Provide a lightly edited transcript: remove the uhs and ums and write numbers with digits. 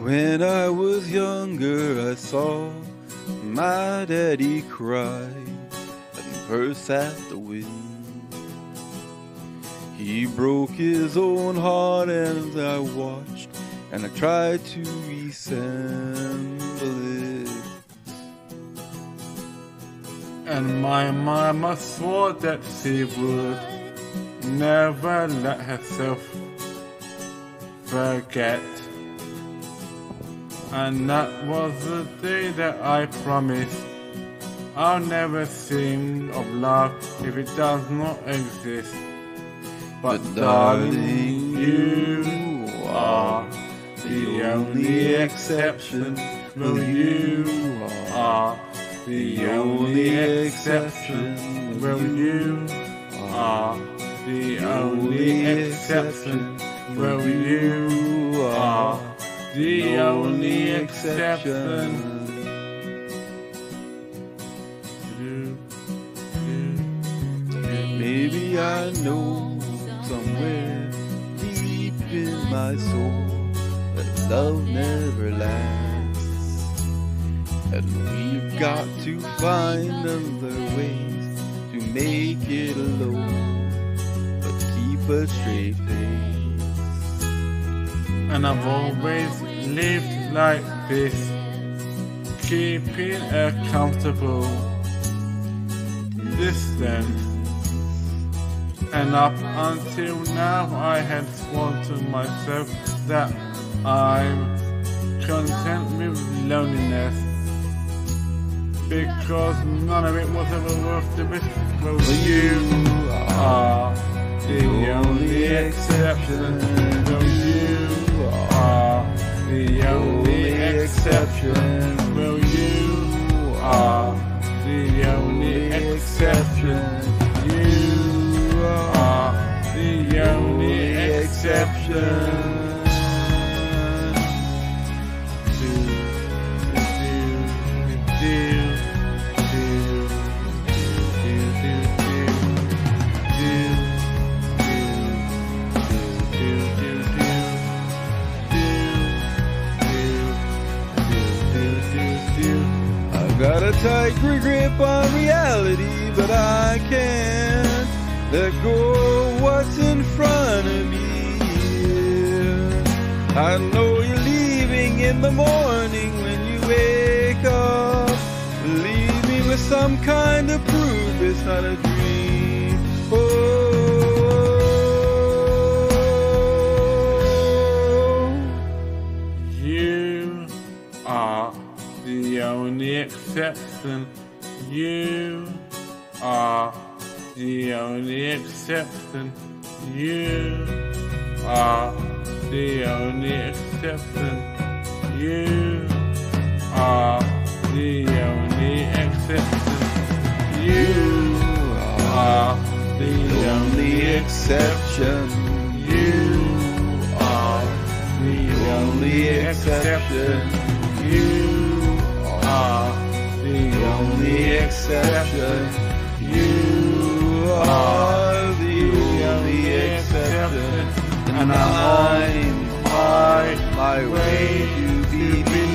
When I was younger, I saw my daddy cry and curse at the wind. He broke his own heart and I watched and I tried to resemble it. And my mama swore that she would never let herself forget. And that was the day that I promised I'll never sing of love if it does not exist. But darling, you are the only exception. Well, you are the only exception. Well, you are the only exception. Well, you are the only exception. Maybe I know somewhere deep in my soul that love never lasts, and we've got to find other ways to make it alone, but keep a straight face. And I've always lived like this, keeping a comfortable distance. And up until now I had sworn to myself that I'm content with loneliness, because none of it was ever worth the risk. Well, you are the only exception. Well, you are the only exception. Well, you are the only exception. You are the only exception. I've got a tight grip on reality, but I can't let go of what's in front of me. I know you're leaving in the morning when you wake up. Leave me with some kind of proof it's not a dream. Oh, you are the only exception. You are the only exception. You are the only exception. You are the only exception. You are the only exception. You are the only exception. You are the only exception. You are the only exception, and I'm on my way to be